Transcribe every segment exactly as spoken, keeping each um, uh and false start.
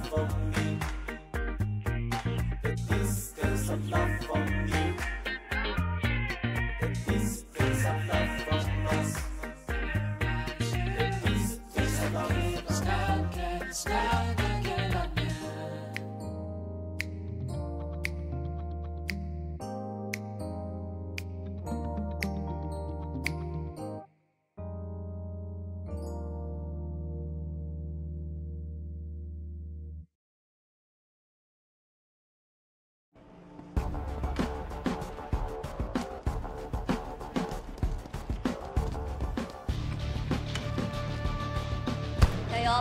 加油！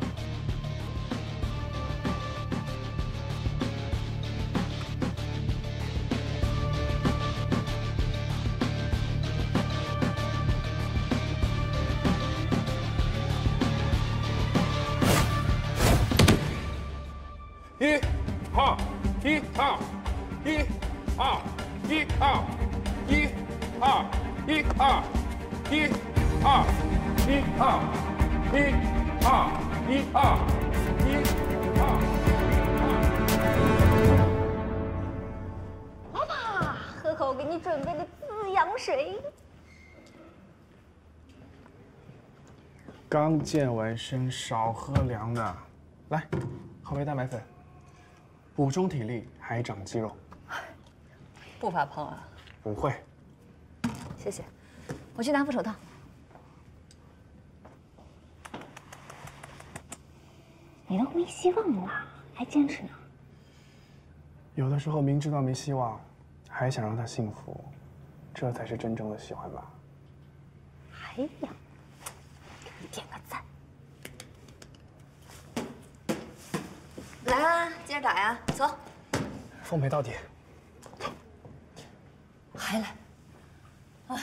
一、二、一、二、一、二、一、二、一、二、一、二、一、二、一、二、一、二、一、二、一、二。 妈妈，喝口我给你准备的滋养水。 刚健完身，少喝凉的。来，喝杯蛋白粉。 补充体力，还长肌肉， 不发胖啊？ 不会。 谢谢，我去拿副手套。你都没希望了，还坚持呢？ 有的时候明知道没希望，还想让他幸福，这才是真正的喜欢吧。 还呀，给你点个赞。 来啊，接着打呀，走。 奉陪到底。走。 还来。啊。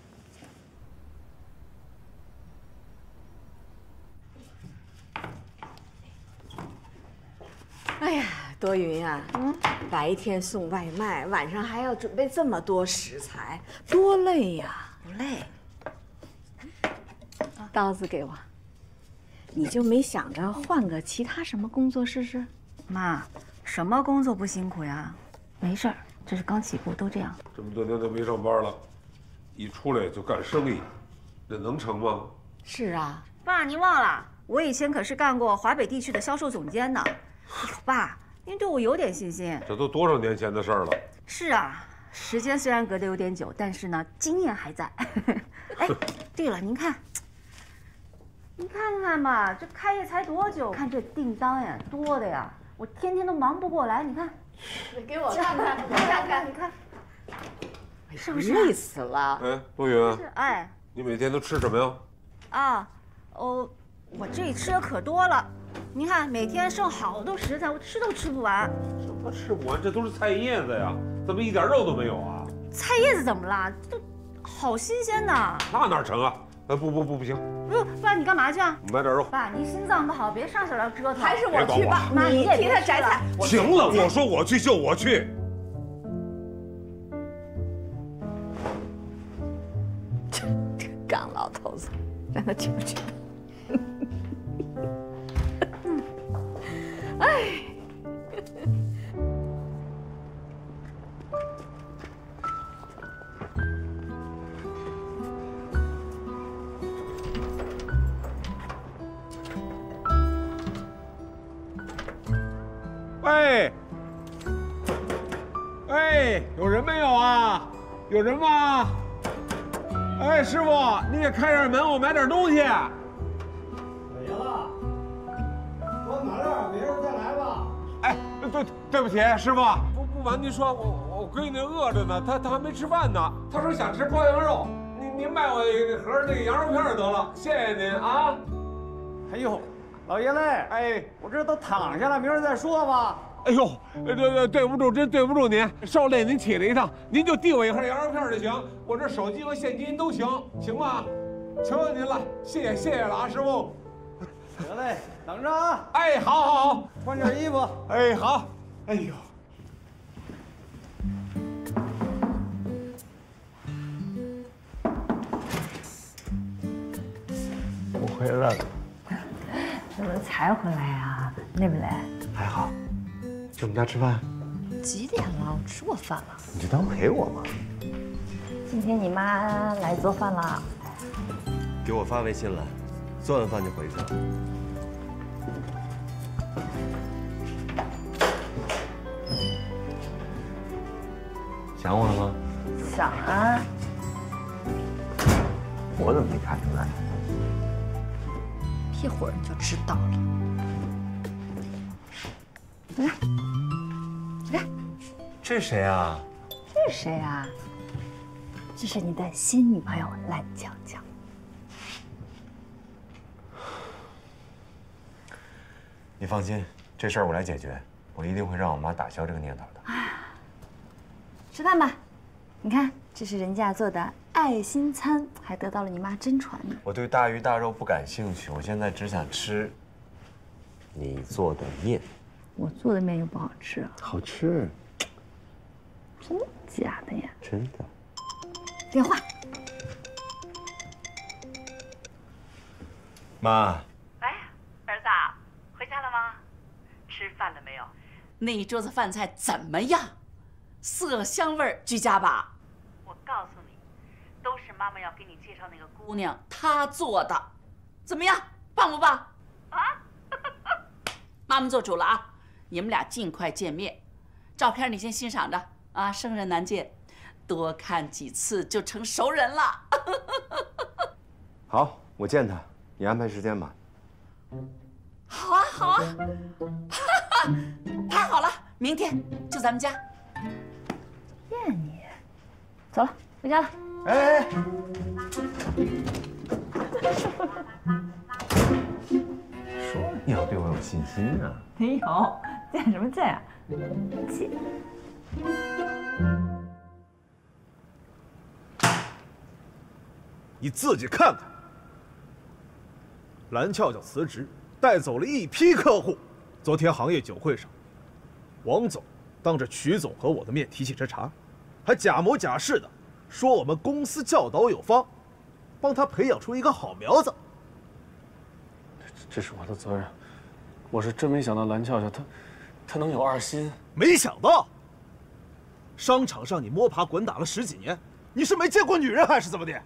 哎呀，多云啊，嗯，白天送外卖，晚上还要准备这么多食材，多累呀！不累。刀子给我。你就没想着换个其他什么工作试试？ 妈，什么工作不辛苦呀？没事儿，这是刚起步，都这样。 这么多年都没上班了，一出来就干生意，这能成吗？ 是啊， 爸，您忘了，我以前可是干过华北地区的销售总监呢。哎呦，爸，您对我有点信心。 这都多少年前的事儿了。 是啊，时间虽然隔得有点久，但是呢，经验还在。哎，对了，您看。 你看看吧，这开业才多久？看这订单呀，多的呀，我天天都忙不过来。你看， 你给我看看，你看看， 你看， 是不是累死了？ 哎，陆云， 哎， 你每天都吃什么呀？ 啊，哦，我这里吃的可多了。您看，每天剩好多食材，我吃都吃不完。 什么吃不完？这都是菜叶子呀，怎么一点肉都没有啊？ 菜叶子怎么了？都好新鲜呐！ 那哪成啊？哎，不不不不行！ 不，爸，你干嘛去啊？ 买点肉。 爸，您心脏不好，别上手来折腾。 还是我去吧， 妈，你也替他摘菜。 行了，我说我去就我去。 这这干老头子，让他去不去？哎。 喂，哎，有人没有啊？有人吗？哎，师傅，你给开点门，我买点东西。 没了，关门了，明儿再来吧。 哎，对，对不起，师傅。不不瞒您说，我我闺女饿着呢，她她还没吃饭呢。她说想吃羔羊肉，您您卖我一盒那个羊肉片得了，谢谢您啊。 哎呦。 老爷嘞，哎，我这都躺下了，明儿再说吧。 哎呦，对对对不住，真对不住您，受累您起了一趟，您就递我一盒羊肉片就行，我这手机和现金都行，行吗？求求您了，谢谢谢谢了啊，师傅。 得嘞，等着啊。 哎，好好好， 换件衣服。 哎，好。哎呦， 我回来了。 怎么才回来啊？ 累不累？ 还好。去我们家吃饭？ 几点了？我吃过饭了。 你就当陪我嘛。 今天你妈来做饭了。 给我发微信了，做完饭就回去了。想我了吗？ 想啊。 我怎么没看出来？ 一会儿你就知道了。来，来， 这是谁啊？ 这是谁啊？这是你的新女朋友蓝巧巧。 你放心，这事儿我来解决，我一定会让我妈打消这个念头的。 吃饭吧，你看，这是人家做的爱心餐，还得到了你妈真传呢。 我对大鱼大肉不感兴趣，我现在只想吃你做的面。 我做的面又不好吃， 好吃， 真的假的呀？ 真的。 电话。 妈。 喂，儿子，回家了吗？吃饭了没有？那一桌子饭菜怎么样？色香味儿俱佳吧？我告诉你，都是妈妈要给你介绍那个姑娘她做的，怎么样，棒不棒？啊？妈妈做主了啊！你们俩尽快见面，照片你先欣赏着啊，生人难见，多看几次就成熟人了。 好，我见他，你安排时间吧。 好啊，好啊，太好了，明天就咱们家。 骗你！走了，回家了。 哎哎。说你要对我有信心啊。 没有，见什么见啊？见。 你自己看看，蓝俏俏辞职，带走了一批客户。昨天行业酒会上，王总当着曲总和我的面提起这茬，还假模假式的说我们公司教导有方，帮他培养出一个好苗子。 这是我的责任，我是真没想到蓝俏俏她，她能有二心。 没想到，商场上你摸爬滚打了十几年，你是没见过女人还是怎么的？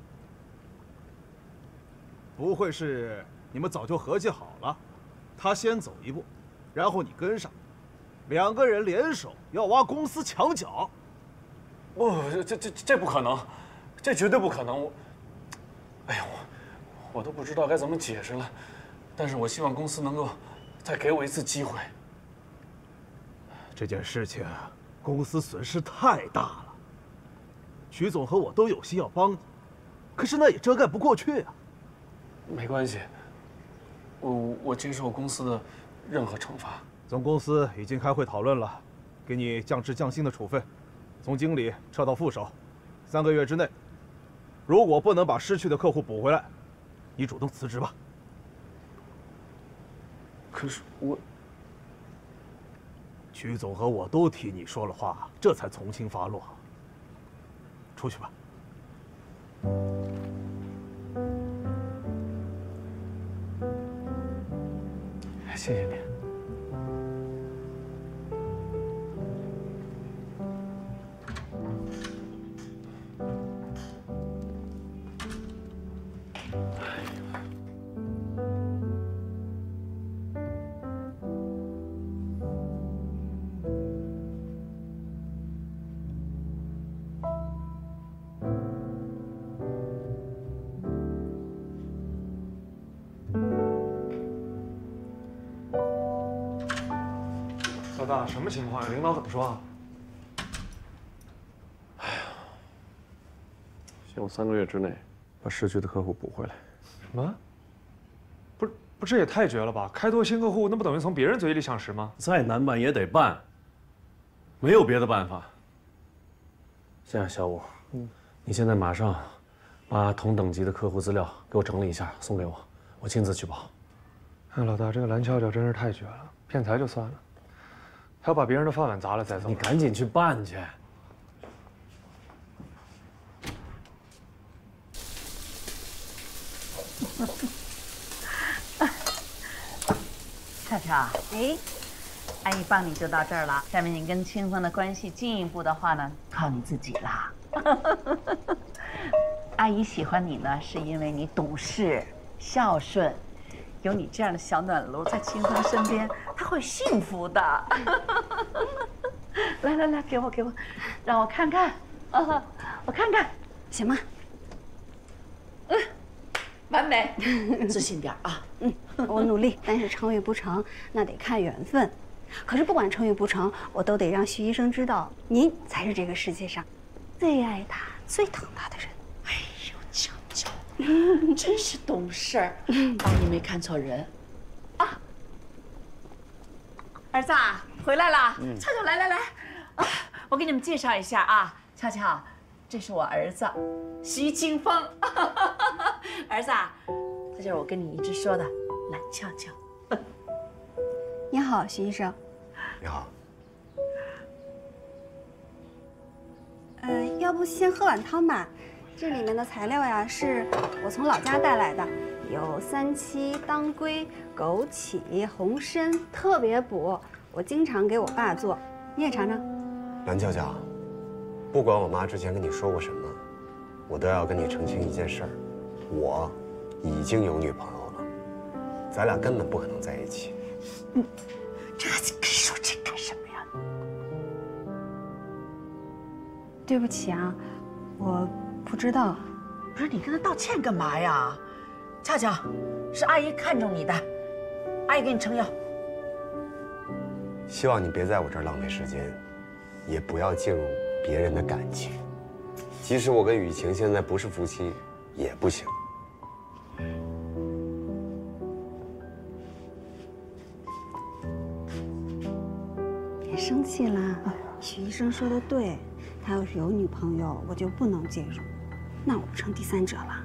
不会是你们早就合计好了，他先走一步，然后你跟上，两个人联手要挖公司墙角？ 不，这这这不可能，这绝对不可能！我，哎呀，我我都不知道该怎么解释了。但是我希望公司能够再给我一次机会。 这件事情，公司损失太大了。曲总和我都有心要帮你，可是那也遮盖不过去啊。 没关系，我我接受公司的任何惩罚。 总公司已经开会讨论了，给你降职降薪的处分，从经理撤到副手，三个月之内，如果不能把失去的客户补回来，你主动辞职吧。 可是我， 曲总和我都替你说了话，这才从轻发落。出去吧。 谢谢你。 老大，什么情况呀？领导怎么说啊？ 哎呀，希望三个月之内把失去的客户补回来。 什么？不是，不，这也太绝了吧！开拓新客户，那不等于从别人嘴里抢食吗？ 再难办也得办，没有别的办法。这样，小武，嗯，你现在马上把同等级的客户资料给我整理一下，送给我，我亲自去报。 哎，老大，这个蓝俏俏真是太绝了，骗财就算了。还要把别人的饭碗砸了再走。 你赶紧去办去。 俏俏，哎，阿姨帮你就到这儿了。下面你跟清风的关系进一步的话呢，靠你自己啦。阿姨喜欢你呢，是因为你懂事、孝顺，有你这样的小暖炉在清风身边，他会幸福的。来来来，给我给我，让我看看，啊，我看看， 行吗？ 嗯，完美，自信点啊。 嗯，我努力，但是成与不成，那得看缘分。可是不管成与不成，我都得让徐医生知道，您才是这个世界上最爱他、最疼他的人。 哎呦，巧巧，真是懂事儿。阿姨没看错人啊。儿子啊，回来了。嗯，俏俏，来来来，啊，我给你们介绍一下啊，俏俏，这是我儿子，徐清风。儿子啊，这就是我跟你一直说的蓝俏俏。 你好，徐医生。 你好。 呃，要不先喝碗汤吧？这里面的材料呀，是我从老家带来的，有三七、当归、枸杞、红参，特别补。我经常给我爸做，你也尝尝。 蓝俏俏，不管我妈之前跟你说过什么，我都要跟你澄清一件事儿：我已经有女朋友了，咱俩根本不可能在一起。 嗯，这说这干什么呀？ 对不起啊，我不知道。 不是你跟他道歉干嘛呀？俏俏，是阿姨看中你的，阿姨给你撑腰。 希望你别在我这儿浪费时间，也不要介入别人的感情。即使我跟雨晴现在不是夫妻，也不行。 别生气啦，许医生说的对，他要是有女朋友，我就不能介入，那我不成第三者了。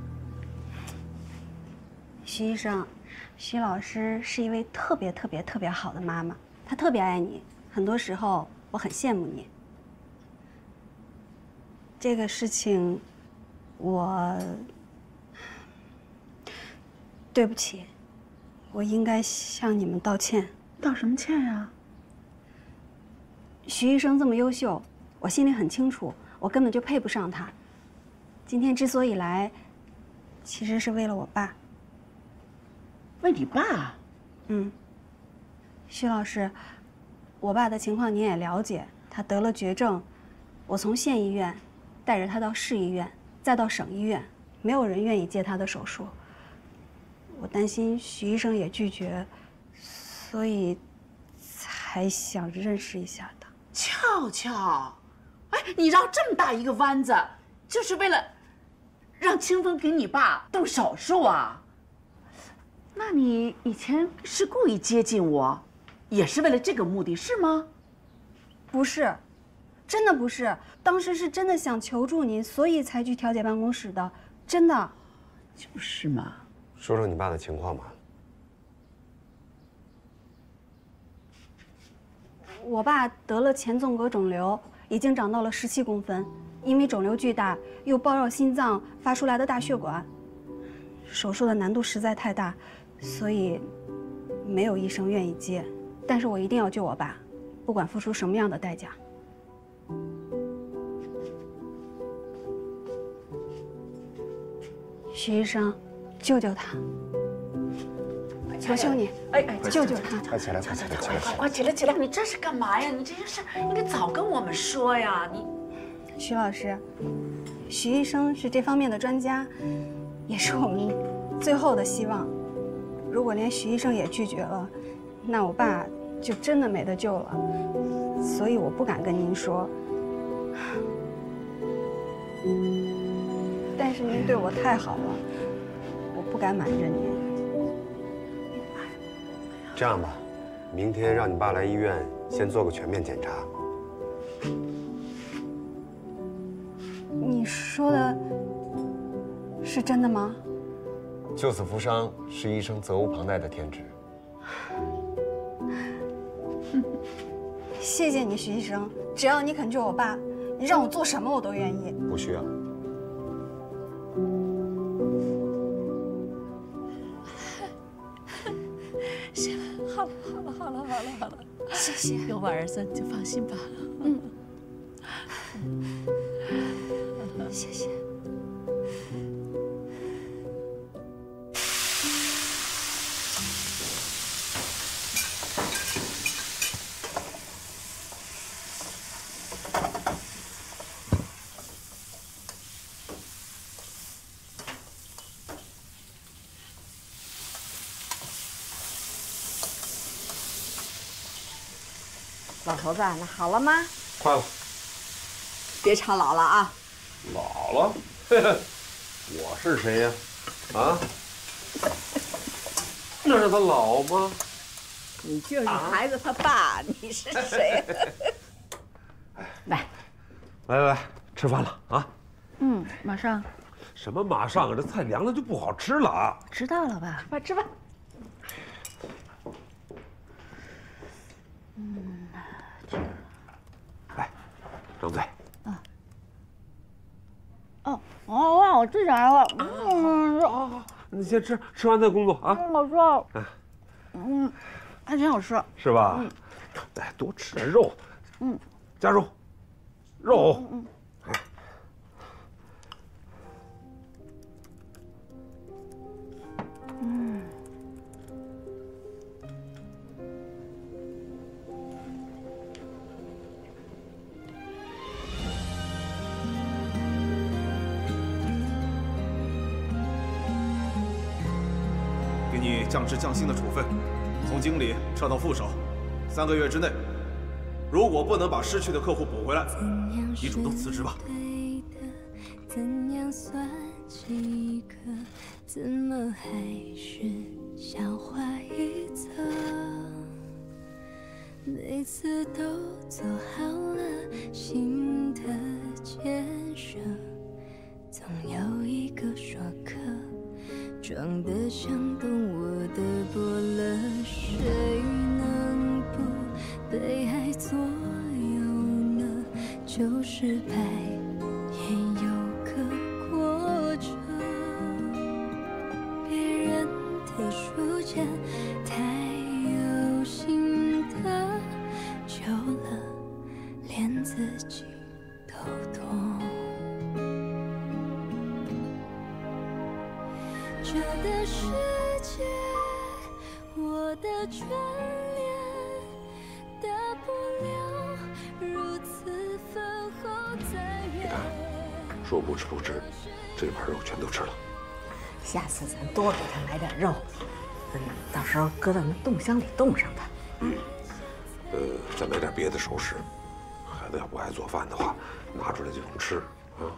许医生，许老师是一位特别特别特别好的妈妈，她特别爱你，很多时候我很羡慕你。这个事情，我对不起，我应该向你们道歉。 道什么歉呀？ 徐医生这么优秀，我心里很清楚，我根本就配不上他。今天之所以来，其实是为了我爸。 为你爸？ 嗯。徐老师，我爸的情况您也了解，他得了绝症，我从县医院带着他到市医院，再到省医院，没有人愿意接他的手术。我担心徐医生也拒绝，所以才想认识一下的。 俏俏，哎，你绕这么大一个弯子，就是为了让清风给你爸动手术啊？那你以前是故意接近我，也是为了这个目的，是吗？ 不是，真的不是。当时是真的想求助您，所以才去调解办公室的，真的。 就是嘛。 说说你爸的情况吧。 我爸得了前纵隔肿瘤，已经长到了十七公分，因为肿瘤巨大，又包绕心脏发出来的大血管，手术的难度实在太大，所以没有医生愿意接。但是我一定要救我爸，不管付出什么样的代价。徐医生，救救他！求求你， 哎哎， 救救他！ 快起来，快起来，起来！ 快快起来起来！你这是干嘛呀？你这些事应该早跟我们说呀！你， 徐老师，徐医生是这方面的专家，也是我们最后的希望。如果连徐医生也拒绝了，那我爸就真的没得救了。所以我不敢跟您说。但是您对我太好了，我不敢瞒着您。 这样吧，明天让你爸来医院先做个全面检查。 你说的是真的吗？ 救死扶伤是医生责无旁贷的天职。 谢谢你，徐医生。只要你肯救我爸，你让我做什么我都愿意。 不需要。 行，好了。 了。 谢谢。 有我儿子，你就放心吧。 嗯。谢谢。 老头子，那好了吗？ 快了。 别吵姥姥啊！ 姥姥，嘿嘿，我是谁呀？啊？那是他姥吗？ 你就是孩子他爸，你是谁？来， 来来来，吃饭了啊！ 嗯，马上。 什么马上啊？这菜凉了就不好吃了啊！ 知道了吧？ 快吃饭。 嗯， 来，张嘴。 啊。哦哦，我吃起来了。嗯， 好好好，你先吃，吃完再工作啊。 好吃。嗯，还挺好吃。 是吧？嗯。来，多吃点肉。 嗯。 加肉。肉。嗯。 嗯。 给你降职降薪的处分，从经理撤到副手，三个月之内，如果不能把失去的客户补回来，你主动辞职吧。怎样算及格？怎么还是笑话一则？每次都做好了新的建设，总有一个说客。装得像懂我的伯乐，谁能不被爱左右呢？旧失败也有个过程，别人的书签太有心得，久了连自己都痛。这的世界，我的眷恋，大不了如此分后再圆。 说不吃不吃，这盘肉全都吃了。 下次咱多给他买点肉，嗯，到时候搁到那冻箱里冻上它。 嗯，呃，再买点别的熟食。孩子要不爱做饭的话，拿出来就能吃啊。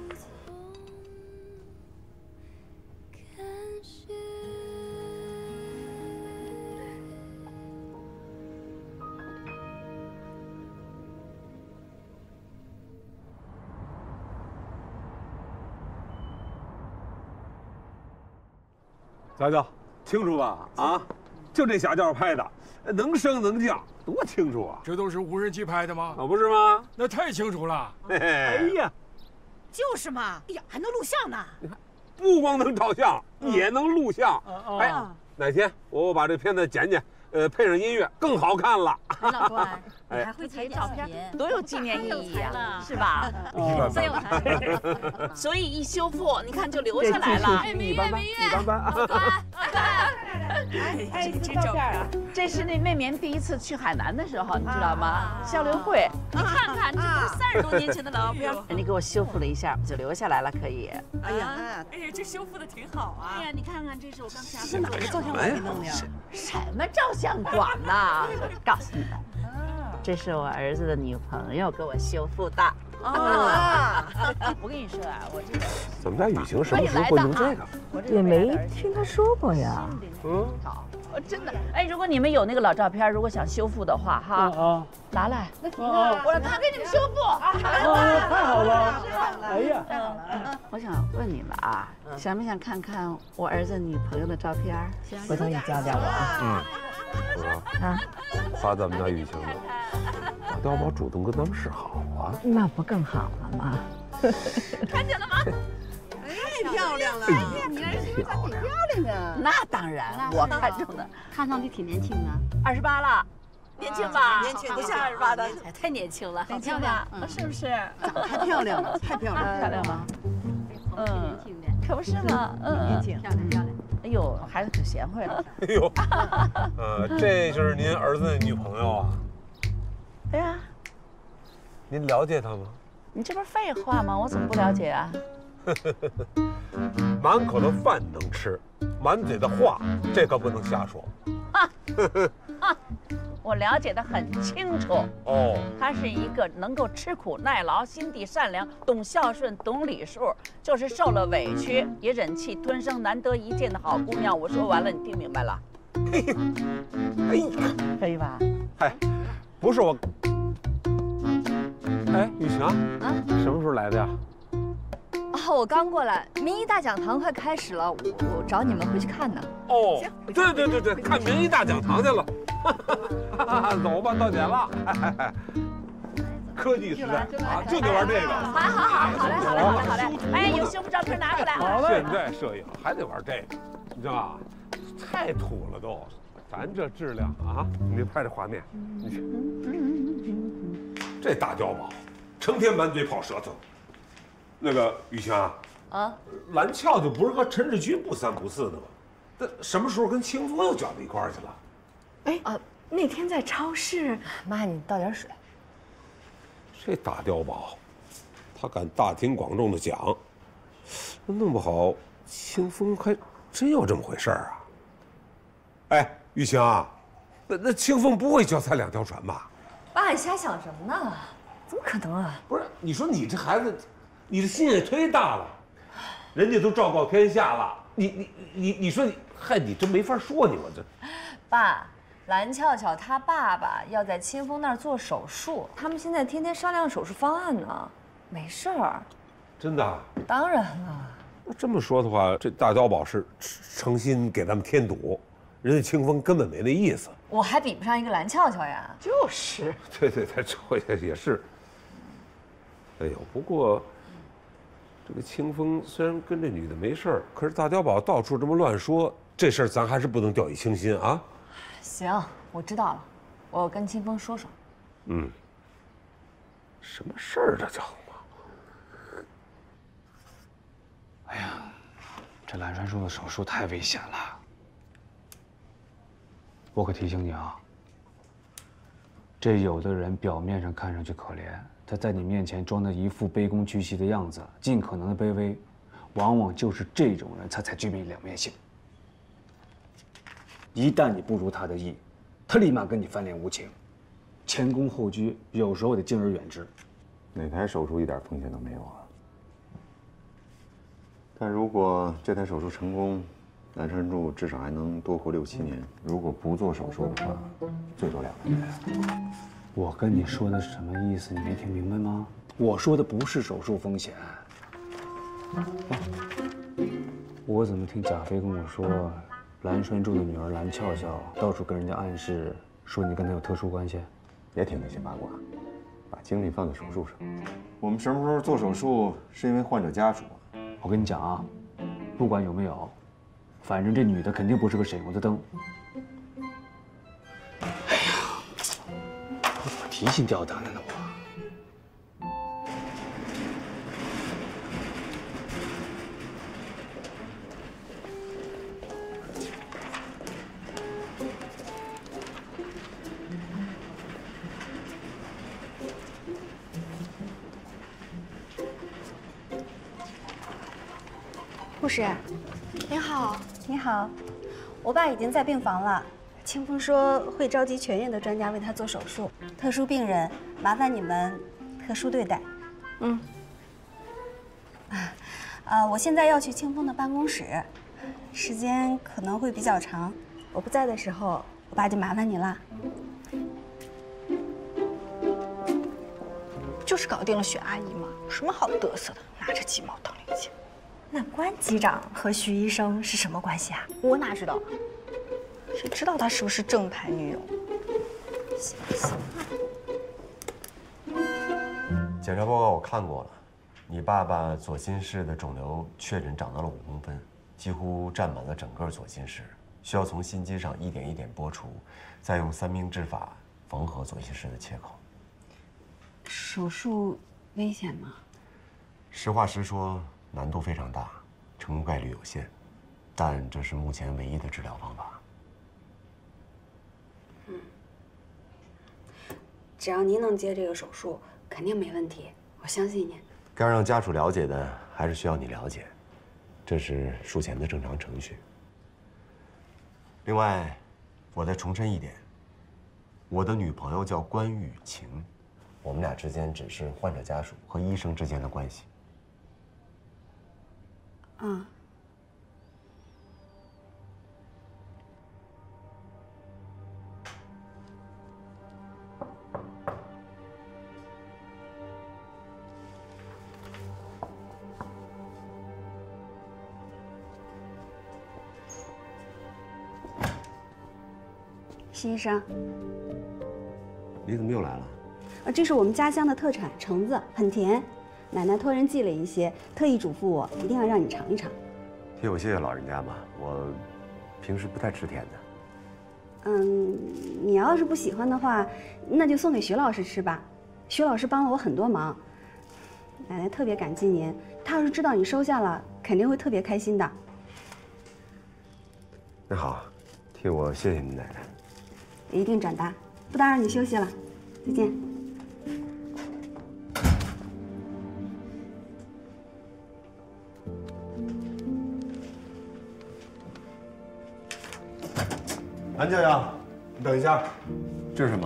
咋的，清楚吧？啊，就这小调拍的，能升能降，多清楚啊！ 这都是无人机拍的吗？ 啊，不是吗？ 那太清楚了。 嘿嘿，哎呀， 就是嘛！哎呀，还能录像呢！ 你看，不光能照相，也能录像。哎，哪天我把这片子剪剪，呃，配上音乐，更好看了。 老关，你还会拍照片， 多有纪念意义呀，是吧？ 真有才。所以一修复，你看就留下来了。 哎，明月，明月，老关，老关， 哎，这照片啊，这是那妹棉第一次去海南的时候，你知道吗？校联会，你看看，这都是三十多年前的老片，人家给我修复了一下，就留下来了，可以。 哎呀， 哎呀，这修复的挺好啊！哎呀，你看看，这是我刚下是哪个照相馆给弄的呀？ 什么照相馆呐？告诉你们，这是我儿子的女朋友给我修复的。 哦，我跟你说啊，我这个咱们家雨晴什么时候会用这个？ 也没听他说过呀。 嗯，好，真的。哎，如果你们有那个老照片，如果想修复的话，哈，啊，拿来，我让他给你们修复。啊， 太好了！哎呀， 我想问你们啊，想不想看看我儿子女朋友的照片？ 回头你教教我啊。 嗯。哥，啊，夸咱们家雨晴呢，把碉堡主动跟咱们示好啊， 那不更好了吗？ 看见了吗？ 太漂亮了！ 哎呀，你儿子挺漂亮的。 那当然，我看中的， 看上去挺年轻的， 二十八了。 年轻吧？ 年轻， 不像二十八的，哎，太年轻了， 年轻吧？是不是？ 长得太漂亮了，太漂亮了， 漂亮吗？嗯，可不是嘛，嗯， 年轻，漂亮漂亮。 哎呦，孩子可贤惠了。 哎呦，呃，这就是您儿子的女朋友啊？ 对呀。 您了解她吗？ 你这不是废话吗？我怎么不了解啊？ 满口的饭能吃，满嘴的话，这可不能瞎说。 啊啊！我了解的很清楚。 哦， 她是一个能够吃苦耐劳、心地善良、懂孝顺、懂礼数，就是受了委屈也忍气吞声、难得一见的好姑娘。我说完了，你听明白了？ 嘿，哎呀， 可以吧？ 哎，不是我。哎，雨晴啊，什么时候来的呀？ 哦，我刚过来，民意大讲堂快开始了，我我找你们回去看呢。 哦，对对对对，看民意大讲堂去了。走吧，到点了。科技时代啊，就得玩这个。 好好好，好嘞好嘞好嘞好嘞。哎，有幸福照片拿出来。 好嘞。现在摄影还得玩这个，你知道吧？太土了都，咱这质量啊！你拍这画面，你去。这大碉堡，成天满嘴跑舌头。那个雨晴啊，啊，蓝俏就不是和陈志军不三不四的吗？那什么时候跟清风又搅到一块儿去了？ 哎啊，那天在超市，妈，你倒点水。 这大碉堡，他敢大庭广众的讲，弄不好清风还真有这么回事儿啊！哎，雨晴啊，那那清风不会脚踩两条船吧？ 爸，你瞎想什么呢？怎么可能啊？ 不是，你说你这孩子，你这心也忒大了，人家都昭告天下了，你你你你说你，嗨，你真没法说你我这。 爸，蓝俏俏她爸爸要在清风那儿做手术，他们现在天天商量手术方案呢，没事儿。 真的？ 当然了。 那这么说的话，这大碉堡是诚心给咱们添堵，人家清风根本没那意思。 我还比不上一个蓝俏俏呀。 就是。 对对对，这也是。哎呦，不过这个清风虽然跟这女的没事儿，可是大碉堡到处这么乱说，这事儿咱还是不能掉以轻心啊。 行，我知道了，我跟清风说说。 嗯。什么事儿这叫？ 哎呀，这蓝川树的手术太危险了。我可提醒你啊，这有的人表面上看上去可怜，他在你面前装的一副卑躬屈膝的样子，尽可能的卑微，往往就是这种人，他才具备两面性。一旦你不如他的意，他立马跟你翻脸无情，前恭后居，有时候得敬而远之。 哪台手术一点风险都没有啊？但如果这台手术成功，蓝川柱至少还能多活六七年。如果不做手术的话，最多两个月。 我跟你说的是什么意思？你没听明白吗？我说的不是手术风险。我怎么听贾飞跟我说，蓝川柱的女儿蓝俏俏到处跟人家暗示说你跟她有特殊关系？ 别听那些八卦，把精力放在手术上。我们什么时候做手术，是因为患者家属。 我跟你讲啊，不管有没有，反正这女的肯定不是个省油的灯。哎呀，我怎么提心吊胆的呢我？ 护士，您好，你好，我爸已经在病房了。清风说会召集全院的专家为他做手术，特殊病人麻烦你们特殊对待。嗯。啊，呃，我现在要去清风的办公室，时间可能会比较长。我不在的时候，我爸就麻烦你了。 就是搞定了许阿姨嘛，有什么好嘚瑟的？拿着鸡毛当令箭。 那关机长和徐医生是什么关系啊？ 我哪知道？谁知道她是不是正牌女友？ 行行。 检查报告我看过了，你爸爸左心室的肿瘤确诊长到了五公分，几乎占满了整个左心室，需要从心肌上一点一点剥除，再用三明治法缝合做一些室的切口。 手术危险吗？ 实话实说，难度非常大，成功概率有限，但这是目前唯一的治疗方法。 嗯，只要您能接这个手术，肯定没问题，我相信您。 该让家属了解的，还是需要你了解，这是术前的正常程序。另外，我再重申一点，我的女朋友叫关雨晴，我们俩之间只是患者家属和医生之间的关系。 嗯。徐医生， 你怎么又来了？ 呃，这是我们家乡的特产橙子，很甜。奶奶托人寄了一些，特意嘱咐我一定要让你尝一尝。 替我谢谢老人家吧，我平时不太吃甜的。 嗯，你要是不喜欢的话，那就送给徐老师吃吧。徐老师帮了我很多忙，奶奶特别感激您。她要是知道你收下了，肯定会特别开心的。 那好，替我谢谢你奶奶。 一定转达，不打扰你休息了，再见。 蓝教授，你等一下，这是什么？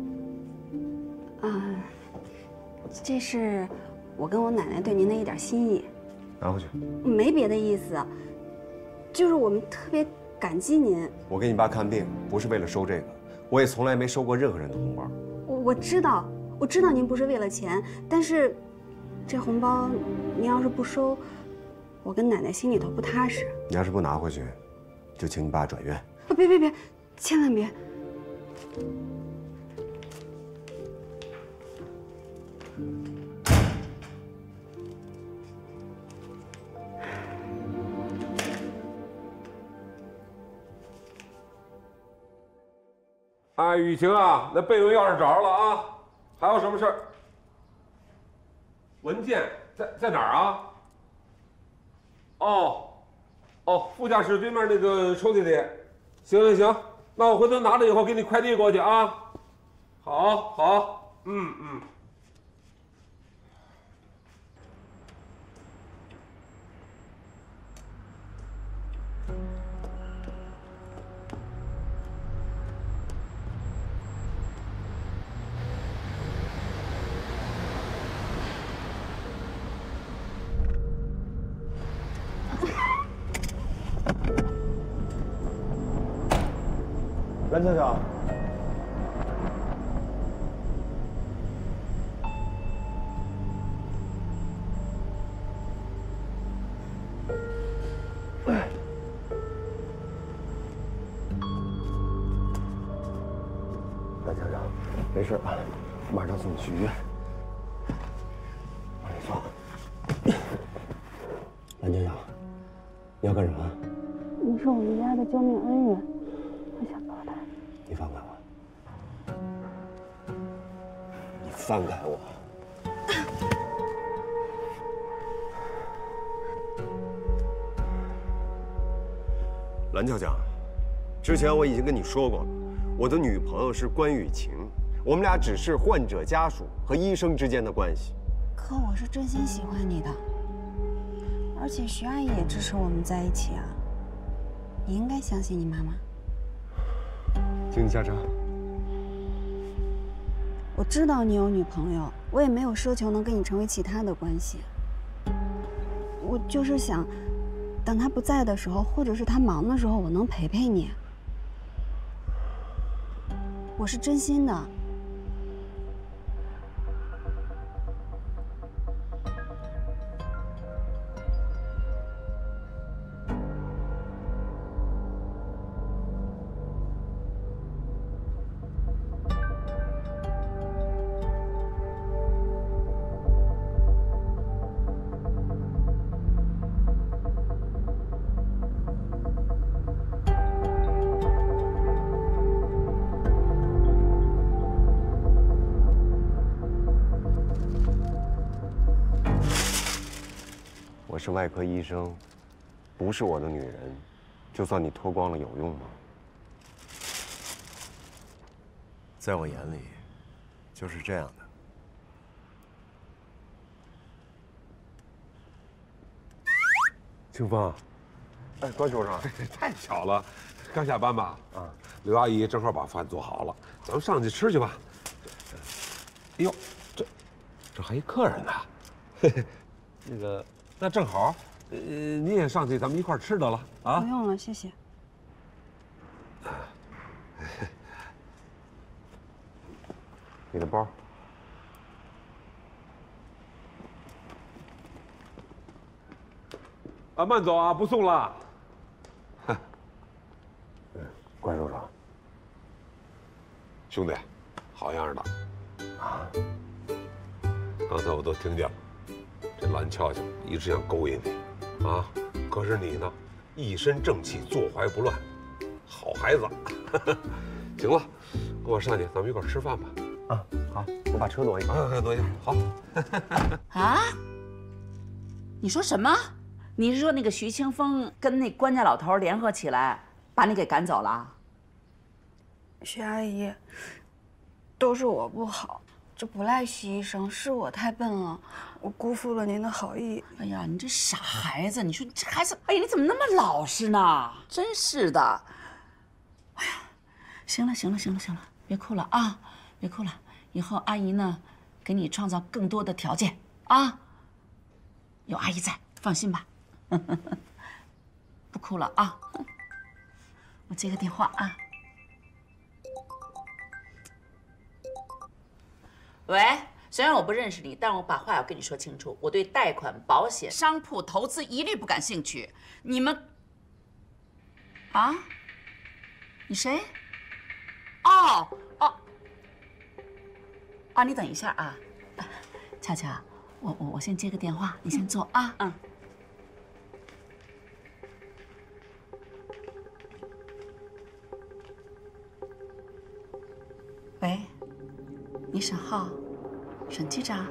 啊，这是我跟我奶奶对您的一点心意。 拿回去。 没别的意思，就是我们特别感激您。 我给你爸看病不是为了收这个。我也从来没收过任何人的红包。 我我知道，我知道您不是为了钱，但是这红包您要是不收，我跟奶奶心里头不踏实。 你要是不拿回去，就请你爸转院。 啊，别别别，千万别！ 啊，雨晴啊，那备用钥匙找着了啊，还有什么事儿？文件在在哪儿啊？哦，哦，副驾驶对面那个抽屉里。行行行，那我回头拿着以后给你快递过去啊。好，好，嗯嗯。 蓝教授，蓝教授，没事吧？马上送你去医院。往里坐。蓝教授，你要干什么？ 你是我们家的救命恩人，我想报答。 你放开我！你放开我！蓝教教，之前我已经跟你说过了，我的女朋友是关雨晴，我们俩只是患者家属和医生之间的关系。 可我是真心喜欢你的，而且徐阿姨也支持我们在一起啊。你应该相信你妈妈。 请你下车。 我知道你有女朋友，我也没有奢求能跟你成为其他的关系。我就是想，等她不在的时候，或者是她忙的时候，我能陪陪你。我是真心的。 是外科医生，不是我的女人，就算你脱光了有用吗？在我眼里，就是这样的。 清风， 哎，关首长， 太巧了，刚下班吧？啊，刘阿姨正好把饭做好了，咱们上去吃去吧。哎呦，这这还一客人呢。嘿嘿，那个，那正好，呃，你也上去，咱们一块儿吃得了啊。 不用了，谢谢。 你的包。 啊，慢走啊，不送了。 关首长， 兄弟，好样的啊！刚才我都听见了，这蓝俏俏一直想勾引你，啊，可是你呢，一身正气，坐怀不乱，好孩子。行了，跟我上去，咱们一块儿吃饭吧。 啊，好，我把车挪一下。 啊，挪一下，好。 啊？你说什么？你是说那个徐清风跟那关家老头联合起来，把你给赶走了？ 徐阿姨，都是我不好，这不赖徐医生，是我太笨了，我辜负了您的好意。 哎呀，你这傻孩子，你说你这孩子，哎呀，你怎么那么老实呢？真是的。哎呀，行了行了行了行了，别哭了啊，别哭了，以后阿姨呢，给你创造更多的条件啊。有阿姨在，放心吧。不哭了啊！我接个电话啊。喂，虽然我不认识你，但我把话要跟你说清楚。我对贷款、保险、商铺、投资一律不感兴趣。你们啊？你谁？哦哦啊！你等一下啊，恰恰，我我我先接个电话，你先坐啊。嗯。喂，你沈浩，沈机长。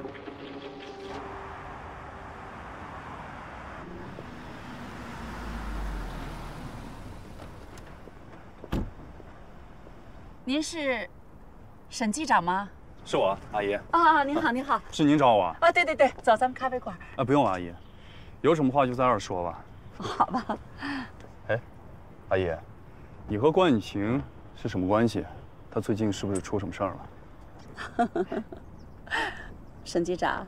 您是沈机长吗？ 是我，阿姨。 啊，您好，您好。 是您找我啊？ 啊，对对对，走，咱们咖啡馆。 啊，不用了，阿姨，有什么话就在这儿说吧。 好吧。 哎，阿姨，你和关雨晴是什么关系？他最近是不是出什么事儿了？ 沈机长，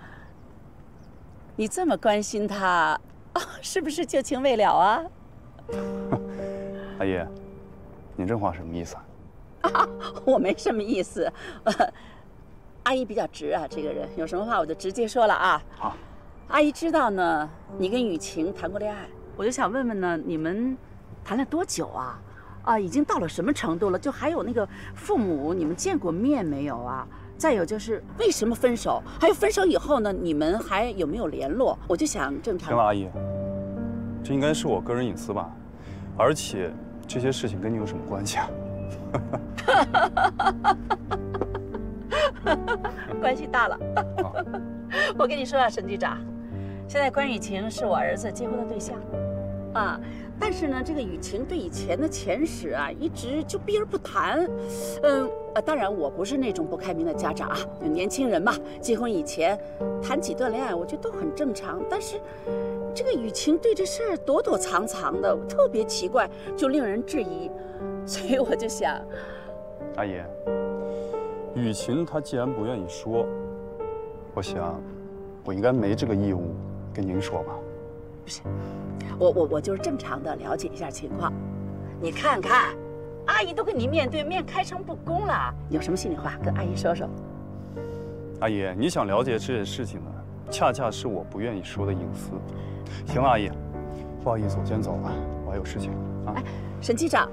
你这么关心他，哦，是不是旧情未了啊？ 阿姨，您这话什么意思啊？ 啊，我没什么意思，呃，阿姨比较直啊，这个人有什么话我就直接说了啊。 好， 阿姨知道呢，你跟雨晴谈过恋爱，我就想问问呢，你们谈了多久啊？啊，已经到了什么程度了？就还有那个父母，你们见过面没有啊？再有就是为什么分手？还有分手以后呢，你们还有没有联络？我就想正常。 行了，阿姨，这应该是我个人隐私吧？而且这些事情跟你有什么关系啊？ 关系大了。我跟你说啊，沈局长，现在关雨晴是我儿子结婚的对象，啊。但是呢，这个雨晴对以前的前史啊，一直就避而不谈。嗯，呃，当然我不是那种不开明的家长啊，年轻人嘛，结婚以前谈几段恋爱，我觉得都很正常。但是这个雨晴对这事儿躲躲藏藏的，特别奇怪，就令人质疑。所以我就想， 阿姨，雨晴她既然不愿意说，我想我应该没这个义务跟您说吧。 不是。我我我就是正常的了解一下情况，你看看，阿姨都跟你面对面开诚布公了，有什么心里话跟阿姨说说。 阿姨，你想了解这些事情呢，恰恰是我不愿意说的隐私。行了，阿姨，不好意思，我先走了，我还有事情啊。 哎，沈机长，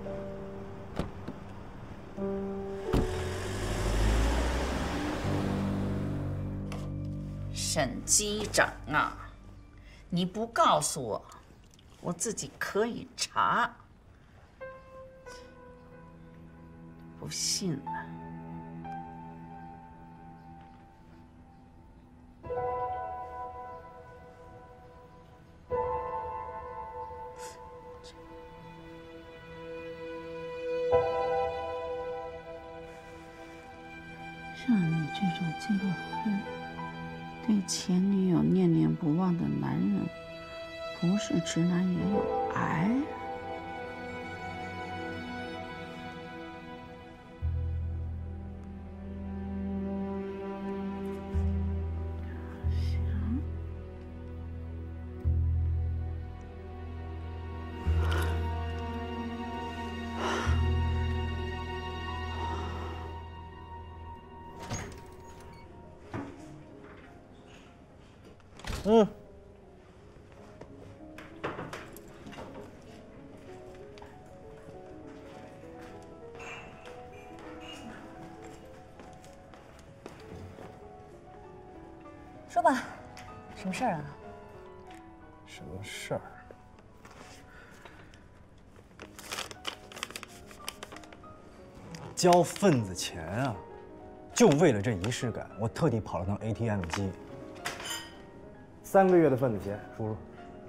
沈机长啊。你不告诉我，我自己可以查。不信了。 像你这种结了婚、对前女友念念不忘的男人，不是直男也有癌。 嗯。 说吧，什么事儿啊？ 什么事儿？交份子钱啊！就为了这仪式感，我特地跑了趟 A T M 机。三个月的份子钱，叔叔。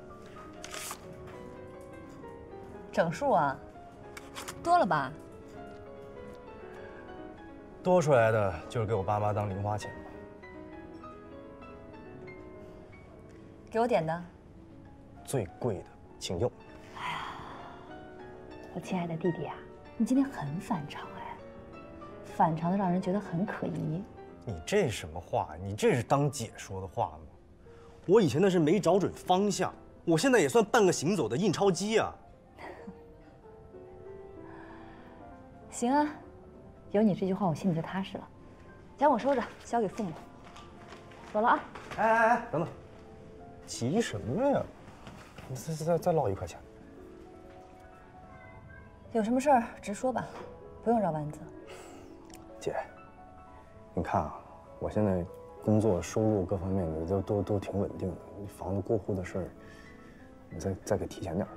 整数啊？多了吧？ 多出来的就是给我爸妈当零花钱吧。 给我点的。 最贵的，请用。 哎呀，我亲爱的弟弟啊，你今天很反常哎，反常的让人觉得很可疑。 你这什么话？你这是当姐说的话吗？我以前那是没找准方向，我现在也算半个行走的印钞机啊。 行啊，有你这句话，我心里就踏实了。钱我收着，交给父母。走了啊！ 哎哎哎，等等，急什么呀？你再再再捞一块钱。 有什么事儿直说吧，不用绕弯子。 姐，你看啊，我现在工作、收入各方面的都都都挺稳定的，你房子过户的事儿，你再再给提前点儿。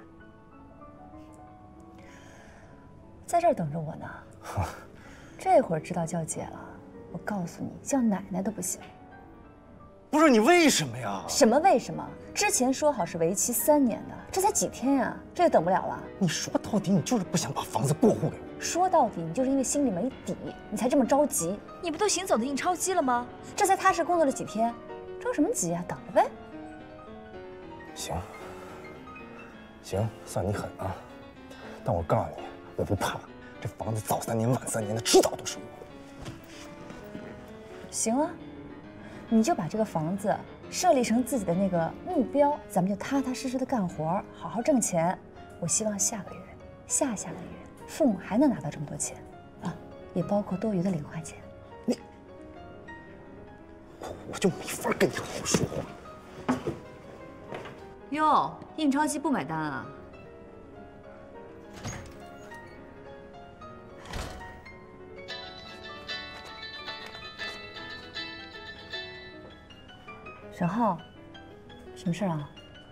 在这儿等着我呢。这会儿知道叫姐了，我告诉你，叫奶奶都不行。 不是你为什么呀？ 什么为什么？之前说好是为期三年的，这才几天呀，这就等不了了。 你说到底，你就是不想把房子过户给我。 说到底，你就是因为心里没底，你才这么着急。你不都行走的印钞机了吗？这才踏实工作了几天，着什么急啊？等着呗。 行，行，算你狠啊！但我告诉你，我不怕，这房子早三年晚三年的，迟早都是我。 行啊，你就把这个房子设立成自己的那个目标，咱们就踏踏实实的干活，好好挣钱。我希望下个月、下下个月，父母还能拿到这么多钱，啊，也包括多余的零花钱。 你，我就没法跟你好好说话。 哟，印钞机不买单啊？沈浩，什么事啊？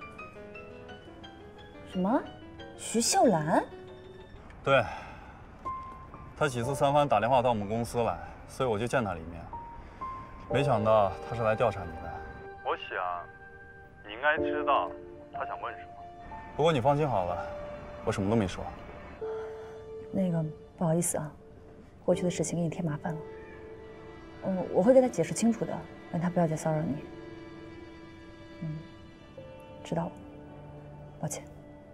什么？徐秀兰？ 对，他几次三番打电话到我们公司来，所以我就见他了一面。没想到他是来调查你的。我想，你应该知道他想问什么。不过你放心好了，我什么都没说。 那个，不好意思啊，过去的事情给你添麻烦了。嗯，我会跟他解释清楚的，让他不要再骚扰你。嗯，知道了，抱歉。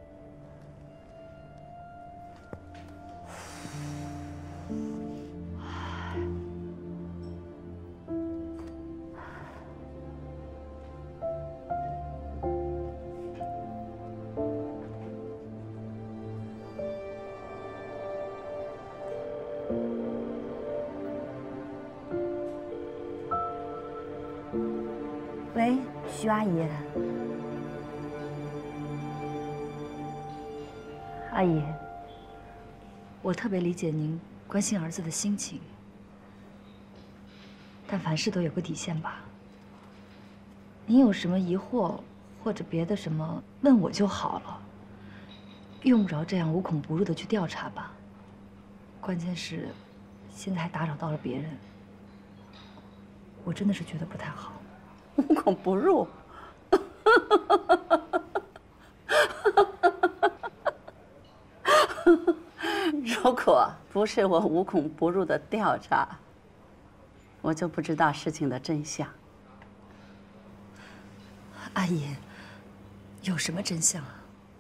喂，徐阿姨。阿姨，我特别理解您关心儿子的心情，但凡事都有个底线吧。您有什么疑惑或者别的什么，问我就好了，用不着这样无孔不入的去调查吧。关键是，现在还打扰到了别人，我真的是觉得不太好。 无孔不入。如果不是我无孔不入的调查， 我就不知道事情的真相。 阿姨，有什么真相啊？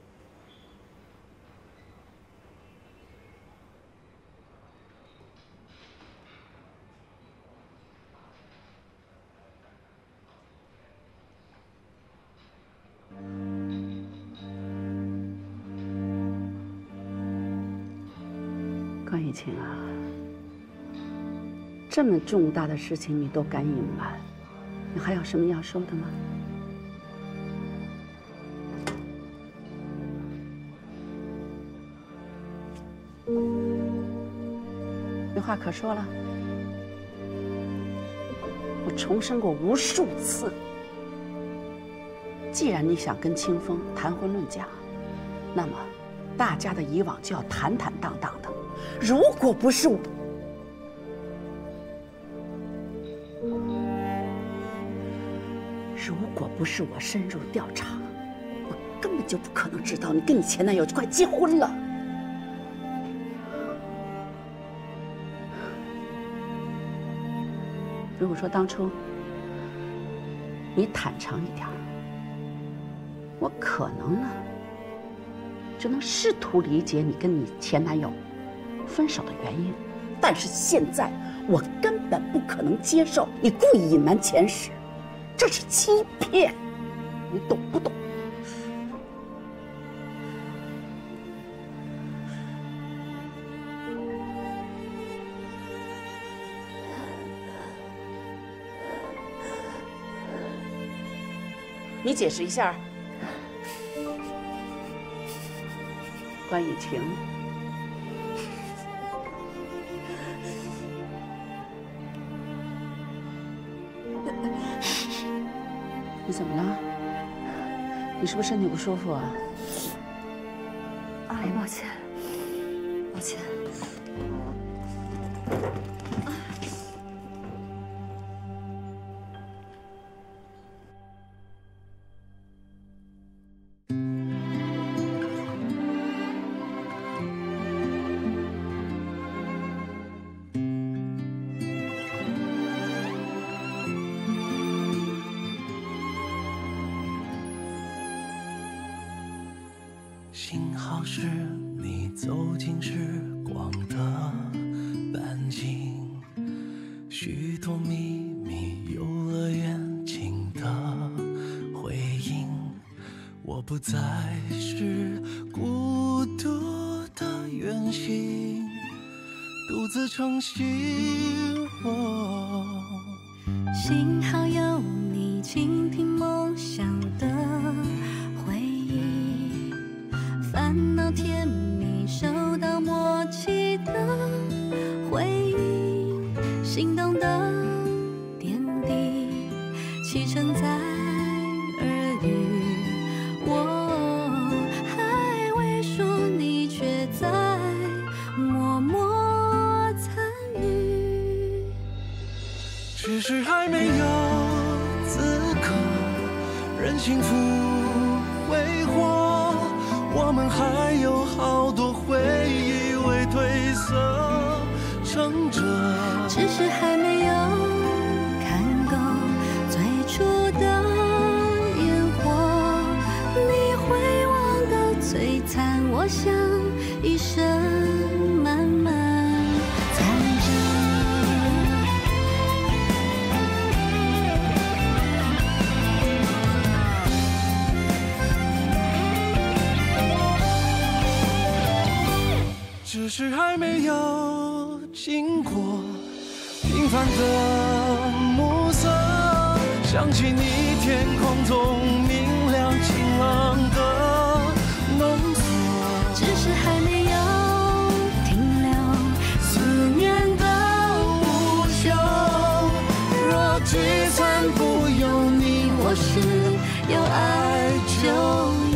关雨晴啊，这么重大的事情你都敢隐瞒，你还有什么要说的吗？没话可说了。我重申过无数次，既然你想跟清风谈婚论嫁，那么大家的以往就要坦坦荡荡的。如果不是我，如果不是我深入调查，我根本就不可能知道你跟你前男友就快结婚了。如果说当初你坦诚一点，我可能呢就能试图理解你跟你前男友分手的原因，但是现在我根本不可能接受你故意隐瞒前史，这是欺骗，你懂不懂？你解释一下，关雨晴。你怎么了？你是不是身体不舒服啊？ 阿姨，抱歉，抱歉。 幸好是你走进时光的半径，许多秘密游乐园情的回应。我不再是孤独的远行，独自撑起我。 幸好有你倾听梦想的回忆，烦恼甜蜜收到默契的回应，心动的点滴启程在耳语，我还未说，你却在默默参与， 只是还没有资格任幸福挥霍，我们还有好多回忆未褪色撑着， 只是还没有看够最初的烟火，你回望的璀璨，我想一生慢慢藏着。 只是还没有经过平凡的暮色，想起你天空中明亮晴朗的浓缩， 只是还没有停留思念的无休。若聚散不由你我是，有爱就有。